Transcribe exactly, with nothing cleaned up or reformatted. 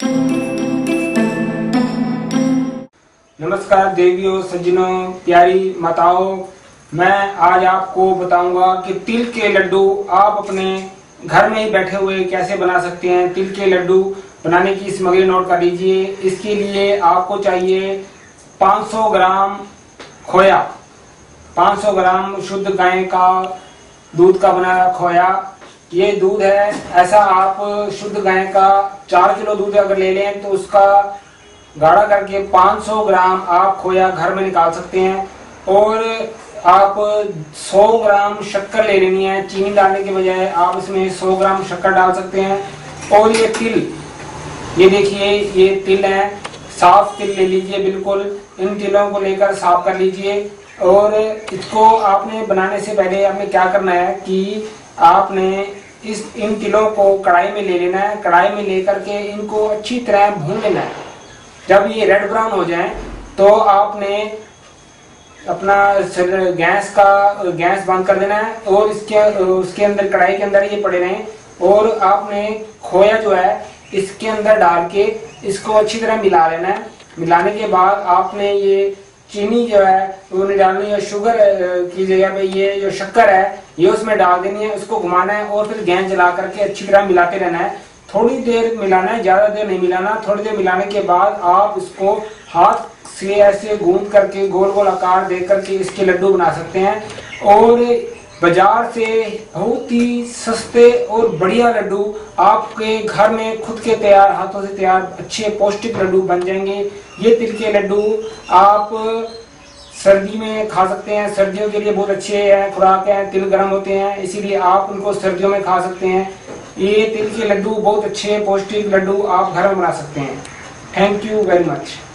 नमस्कार देवियों, सज्जनों, प्यारी माताओं, मैं आज आपको बताऊंगा कि तिल के लड्डू आप अपने घर में ही बैठे हुए कैसे बना सकते हैं। तिल के लड्डू बनाने की सामग्री नोट कर लीजिए। इसके लिए आपको चाहिए पाँच सौ ग्राम खोया, पाँच सौ ग्राम शुद्ध गाय का दूध का बना खोया। ये दूध है, ऐसा आप शुद्ध गाय का चार किलो दूध अगर ले लें तो उसका गाढ़ा करके पाँच सौ ग्राम आप खोया घर में निकाल सकते हैं। और आप सौ ग्राम शक्कर ले लेनी है, चीनी डालने के बजाय आप इसमें सौ ग्राम शक्कर डाल सकते हैं। और ये तिल, ये देखिए ये तिल है, साफ तिल ले लीजिए बिल्कुल। इन तिलों को लेकर साफ कर लीजिए। और इसको आपने बनाने से पहले आपने क्या करना है कि आपने इस इन तिलों को कढ़ाई में ले लेना है। कढ़ाई में लेकर के इनको अच्छी तरह भून लेना है। जब ये रेड ब्राउन हो जाए तो आपने अपना गैस का गैस बंद कर देना है और इसके उसके अंदर कढ़ाई के अंदर ये पड़े रहें। और आपने खोया जो है इसके अंदर डाल के इसको अच्छी तरह मिला लेना है। मिलाने के बाद आपने ये चीनी जो है वो नहीं डालनी है, शुगर की जगह पे ये जो शक्कर है ये उसमें डाल देनी है। उसको घुमाना है और फिर गैस जला करके अच्छी तरह मिलाते रहना है। थोड़ी देर मिलाना है, ज्यादा देर नहीं मिलाना। थोड़ी देर मिलाने के बाद आप इसको हाथ से ऐसे गूंद करके गोल गोल आकार दे करके इसके लड्डू बना सकते हैं। और बाजार से बहुत ही सस्ते और बढ़िया लड्डू आपके घर में खुद के तैयार हाथों से तैयार अच्छे पौष्टिक लड्डू बन जाएंगे। ये तिल के लड्डू आप सर्दी में खा सकते हैं, सर्दियों के लिए बहुत अच्छे हैं, खुराक हैं। तिल गर्म होते हैं इसीलिए आप उनको सर्दियों में खा सकते हैं। ये तिल के लड्डू बहुत अच्छे पौष्टिक लड्डू आप घर में बना सकते हैं। Thank you very much.